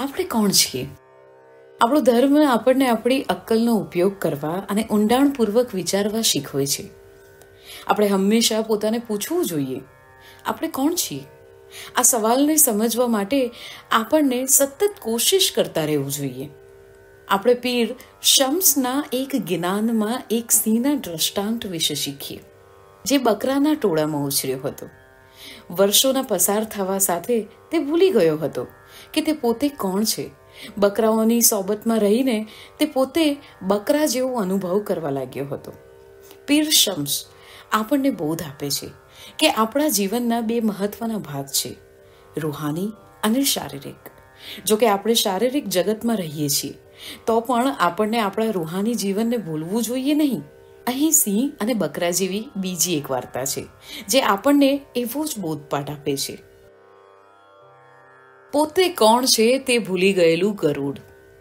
આપણે કોણ છીએ? આપણો ધર્મ આપણને આપણી અક્કલનો ઉપયોગ કરવા અને ઊંડાણપૂર્વક વિચારવા શીખવે છે. આપણે હંમેશા પોતાને પૂછવું જોઈએ, આપણે કોણ છીએ? આ સવાલને સમજવા માટે આપણને સતત કોશિશ કરતા રહેવું જોઈએ. આપણે પીર શમ્સના એક જ્ઞાનમાં એક સિંહના દ્રષ્ટાંત વિશે શીખીએ, જે બકરાના ટોળામાં ઉછર્યો હતો. વર્ષોના પસાર થવા સાથે તે ભૂલી ગયો હતો કે તે પોતે કોણ છે. બકરાઓની સોબતમાં રહીને તે પોતે બકરા જેવો અનુભવ કરવા લાગ્યો હતો. પીર શમ્સ આપણને બોધ આપે છે કે આપણા જીવનના બે મહત્વના ભાગ છે, રૂહાની અને શારીરિક. જો કે આપણે શારીરિક જગતમાં રહીએ છીએ તો પણ આપણને આપણા રૂહાની જીવનને ભૂલવું જોઈએ નહીં. અહીં સિંહ અને બકરા જેવી બીજી એક વાર્તા છે જે આપણને એવો જ બોધપાઠ આપે છે. પોતે કોણ છે તે ભૂલી ગયેલું ગરુડ.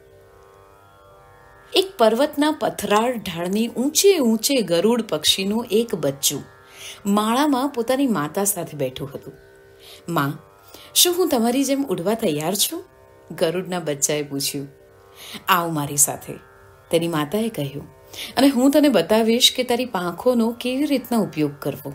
એક પર્વતના પથરાળ ઢાળની ઊંચે ગરુડ પક્ષીનું એક બચ્ચું માળામાં પોતાની માતા સાથે બેઠું હતું. માં, શું હું તમારી જેમ ઉડવા તૈયાર છું? ગરુડના બચ્ચાએ પૂછ્યું. આવ મારી સાથે, તેની માતાએ કહ્યું, અને હું તને બતાવીશ કે તારી પાંખોનો કેવી રીતના ઉપયોગ કરવો.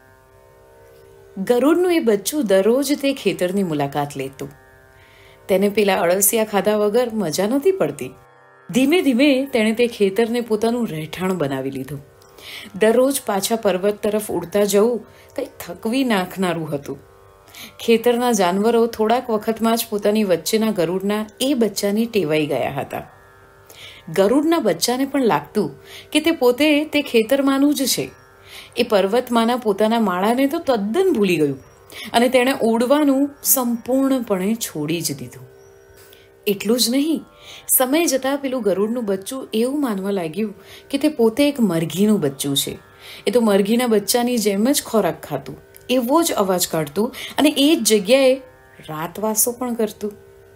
ગરુડનું એ બચ્ચું દરરોજ તે ખેતરની મુલાકાત લેતું. તેને પેલા અળસિયા ખાધા વગર મજા નહોતી પડતી. ધીમે ધીમે તેણે તે ખેતરને પોતાનું રહેઠાણ બનાવી લીધું. દરરોજ પાછા પર્વત તરફ ઉડતા જવું કંઈ થકવી નાખનારું હતું. ખેતરના જાનવરો થોડાક વખતમાં જ પોતાની વચ્ચેના ગરુડના એ બચ્ચાની ટેવાઈ ગયા હતા. ગરુડના બચ્ચાને પણ લાગતું કે તે પોતે તે ખેતરમાંનું જ છે. એ પર્વતમાંના પોતાના માળાને તો તદ્દન ભૂલી ગયું અને તેણે ઉડવાનું સંપૂર્ણપણે છોડી જ દીધું. એટલું જ નહીં, સમય જતાં પેલું ગરુડનું બચ્ચું એવું માનવા લાગ્યું કે તે પોતે એક મરઘીનું બચ્ચું છે. એ તો મરઘીના બચ્ચાની જેમ જ ખોરાક ખાતું, એવો જ અવાજ કાઢતું અને એ જ જગ્યાએ રાતવાસો પણ કરતું.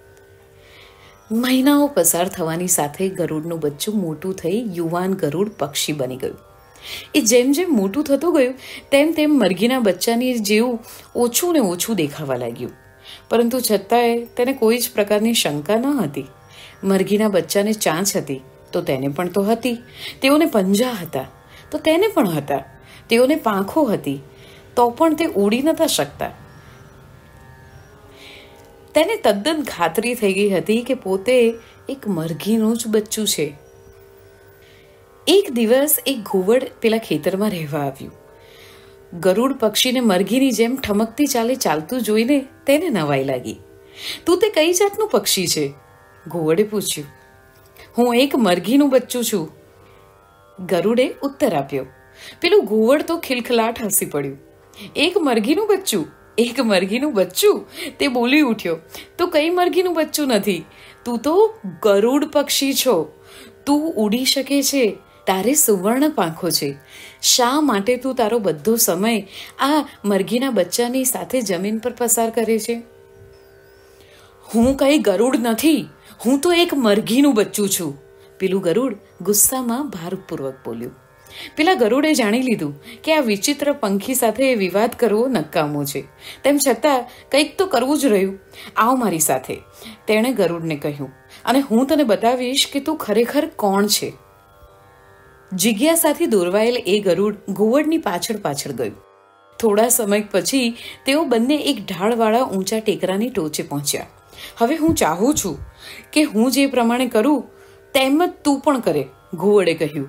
મહિનાઓ પસાર થવાની સાથે ગરુડનું બચ્ચું મોટું થઈ યુવાન ગરુડ પક્ષી બની ગયું. એ જેમ જેમ મોટું થતું ગયું તેમ તેમ મરઘીના બચ્ચાની જેવું ઓછું ને ઓછું દેખાવા લાગ્યું. પરંતુ છતાંય તેને કોઈ જ પ્રકારની શંકા ન હતી. મરઘીના બચ્ચાને ચાંચ હતી તો તેને પણ તો હતી. તેઓને પંજા હતા તો તેને પણ હતા. તેઓને પાંખો હતી તો પણ તે ઉડી નતા શકતા. તેને તદ્દન ખાતરી થઈ ગઈ હતી કે પોતે એક મરઘીનું જ બચ્ચું છે. એક દિવસ એક ઘુવડ પેલા ખેતરમાં રહેવા આવ્યું. ગરુડ પક્ષીને મરઘીની જેમ ઠમકતી ચાલે ચાલતું જોઈને તેને નવાઈ લાગી. તું તે કઈ જાતનું પક્ષી છે? ઘુવડે પૂછ્યું. હું એક મરઘીનું બચ્ચું છું, ગરુડે ઉત્તર આપ્યો. પેલું ઘુવડ તો ખિલખલાટ હસી પડ્યું. એક મરઘીનું બચ્ચું? એક મરઘીનું બચ્ચું? તે બોલી ઉઠ્યો. તું કઈ મરઘીનું બચ્ચું નથી, તું તો ગરુડ પક્ષી છો. તું ઉડી શકે છે, તારે સુવર્ણ પાંખો છે. શા માટે તું તારો બધો સમય આ મરઘીના બચ્ચાની સાથે જમીન પર પસાર કરે છે? હું કઈ ગરુડ નથી, હું તો એક મરઘીનું બચ્ચું છું, પેલું ગરુડ ગુસ્સામાં ભારપૂર્વક બોલ્યું. પેલા ગરુડે જાણી લીધું કે આ વિચિત્ર પંખી સાથે વિવાદ કરવો નકામો છે. તેમ છતાં કંઈક તો કરવું જ રહ્યું. આવ મારી સાથે, તેણે ગરુડને કહ્યું, અને હું તને બતાવીશ કે તું ખરેખર કોણ છે. જિજ્ઞાસાથી દોરવાયેલ એ ગરુડ ઘુવડની પાછળ ગયું. થોડા સમય પછી તેઓ બંને એક ઢાળવાળા ઊંચા ટેકરાની ટોચે પહોંચ્યા. હવે હું ચાહું છું કે હું જે પ્રમાણે કરું તેમ જ તું પણ કરે, ઘુવડે કહ્યું.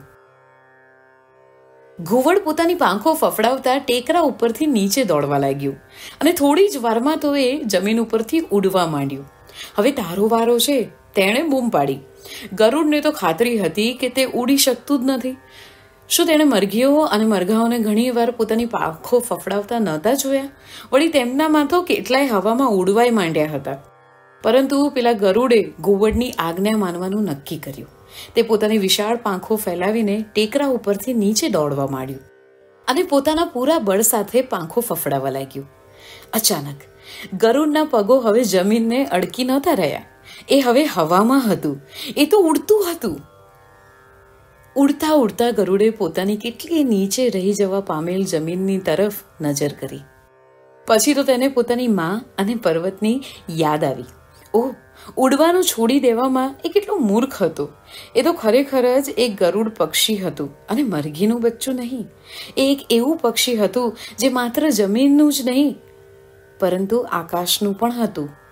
ઘુવડ પોતાની પાંખો ફફડાવતા ટેકરા ઉપરથી નીચે દોડવા લાગ્યું અને થોડી જ વારમાં તો એ જમીન ઉપરથી ઉડવા માંડ્યું. હવે તારો વારો છે, તેણે બૂમ પાડી. ગરુડને તો ખાતરી હતી કે તે ઉડી શકતું જ નથી. શું તેણે મરઘીઓ અને મરઘાઓને ઘણી વાર પોતાની પાંખો ફફડાવતા નહોતા જોયા? વળી તેમનામાં તો કેટલાય હવામાં ઉડવાય માંડ્યા હતા. પરંતુ પેલા ગરુડે ઘુવડની આજ્ઞા માનવાનું નક્કી કર્યું. તે પોતાની વિશાળ પાંખો ફેલાવીને ટેકરા ઉપરથી નીચે દોડવા માંડ્યું અને પોતાના પૂરા બળ સાથે પાંખો ફફડાવા લાગ્યું. અચાનક ગરુડના પગો હવે જમીનને અડકી નહોતા રહ્યા. એ હવે હવામાં હતું. એ તો ઉડતું હતું. ઉડતા ઉડતા ગરુડે પોતાની કેટલી નીચે રહી જવા પામેલ જમીનની તરફ નજર કરી. પછી તો તેને પોતાની માં અને પર્વતની યાદ આવી. ઓહ, ઉડવાનું છોડી દેવામાં એ કેટલો મૂર્ખ હતો. એ તો ખરેખર જ એક ગરુડ પક્ષી હતું અને મરઘીનું બચ્ચું નહીં. એ એક એવું પક્ષી હતું જે માત્ર જમીનનું જ નહીં પરંતુ આકાશનું પણ હતું.